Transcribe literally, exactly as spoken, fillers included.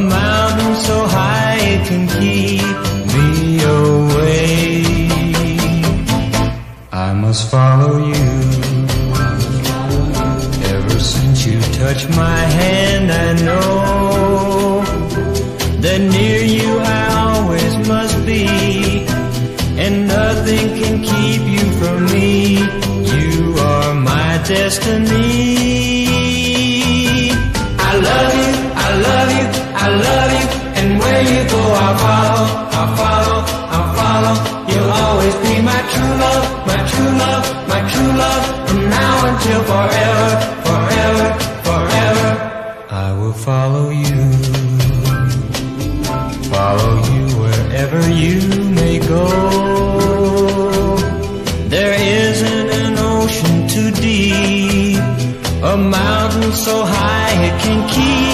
mountain so high it can keep me away. I must follow you. Ever since you touched my hand, I know that near you I always must be, and nothing can keep you from me. You are my destiny. I love you, I love you, I love you, and where you go I'll follow, I'll follow, I'll follow. You'll always be my true love, my true love, my true love, from now until forever, forever, forever. I will follow you, follow you wherever you may go. There isn't an ocean too deep, a mountain so high it can keep